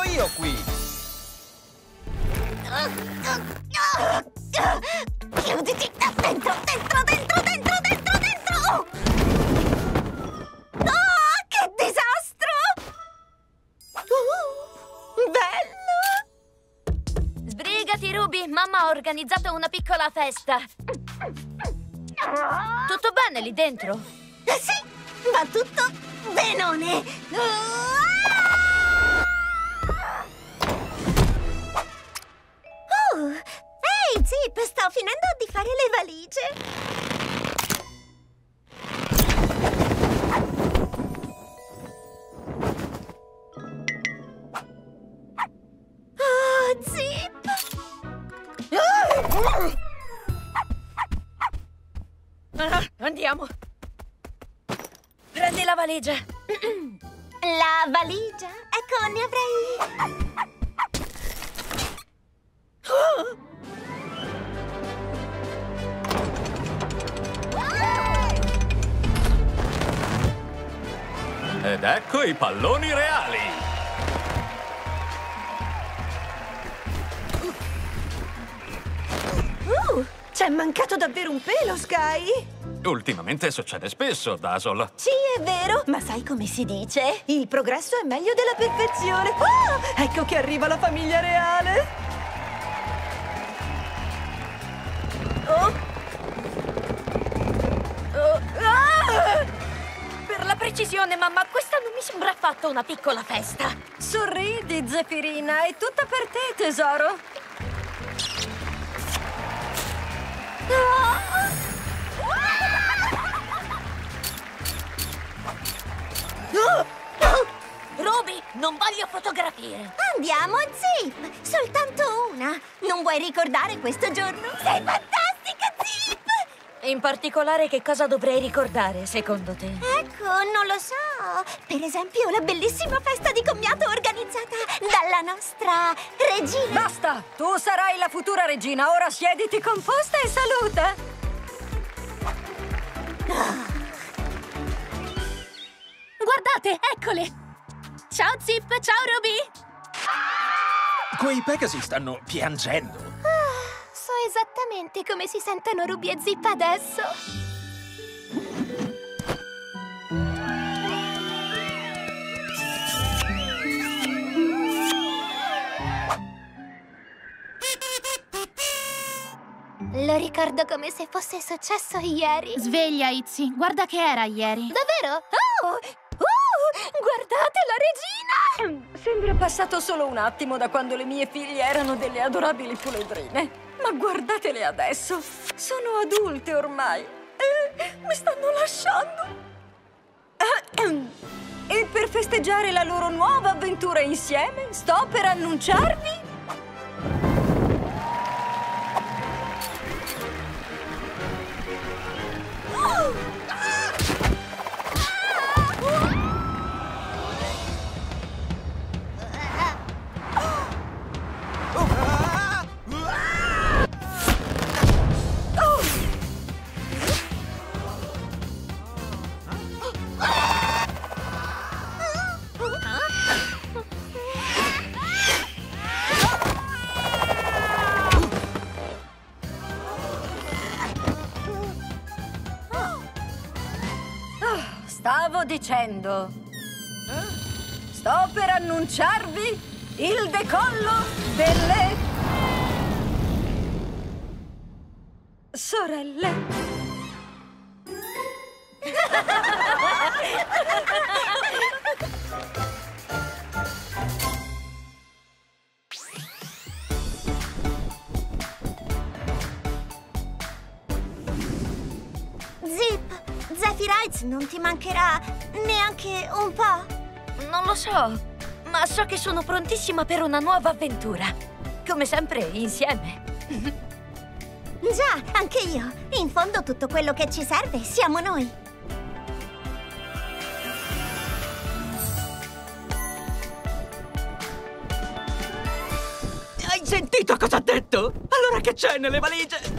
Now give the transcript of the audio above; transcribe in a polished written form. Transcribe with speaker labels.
Speaker 1: io qui!
Speaker 2: Chiuditi! Dentro, dentro, dentro, dentro, dentro, dentro! Oh, che disastro! Bello!
Speaker 3: Sbrigati, Ruby! Mamma ha organizzato una piccola festa! Tutto bene lì dentro?
Speaker 2: Sì, va tutto benone! Ehi, Zip, sto finendo di fare le valigie! Oh, Zip!
Speaker 3: Andiamo! Prendi la valigia!
Speaker 2: La valigia? Ecco, ne avrei...
Speaker 4: Ed ecco i palloni reali!
Speaker 5: C'è mancato davvero un pelo, Sky!
Speaker 4: Ultimamente succede spesso, Dazzle.
Speaker 5: Sì, è vero, ma sai come si dice? Il progresso è meglio della perfezione! Ah, ecco che arriva la famiglia reale!
Speaker 3: Per la precisione, mamma, questa non mi sembra affatto una piccola festa.
Speaker 5: Sorridi, Zeffirina, è tutta per te, tesoro!
Speaker 3: Ruby, non voglio fotografie.
Speaker 2: Andiamo, Zip! Soltanto una! Non vuoi ricordare questo giorno? Sei fantastica, Zip!
Speaker 3: In particolare, che cosa dovrei ricordare, secondo te?
Speaker 2: Ecco, non lo so. Per esempio, la bellissima festa di commiato organizzata dalla nostra regina.
Speaker 5: Basta! Tu sarai la futura regina. Ora siediti composta e saluta!
Speaker 3: Guardate, eccole! Ciao, Zip! Ciao, Ruby!
Speaker 1: Quei Pegasi stanno piangendo.
Speaker 2: So esattamente come si sentono Ruby e Zip adesso. Lo ricordo come se fosse successo ieri.
Speaker 6: Sveglia, Izzy. Guarda che era ieri.
Speaker 2: Davvero? Oh! Guardate la regina!
Speaker 5: Sembra passato solo un attimo da quando le mie figlie erano delle adorabili puledrine. Ma guardatele adesso! Sono adulte ormai. Mi stanno lasciando. E per festeggiare la loro nuova avventura insieme, sto per annunciarvi... Stavo dicendo, sto per annunciarvi il decollo delle sorelle.
Speaker 2: Zip, Zephyrites non ti mancherà neanche un po'?
Speaker 3: Non lo so, ma so che sono prontissima per una nuova avventura. Come sempre, insieme.
Speaker 2: Già, anche io. In fondo tutto quello che ci serve siamo noi.
Speaker 1: Hai sentito cosa ha detto? Allora che c'è nelle valigie?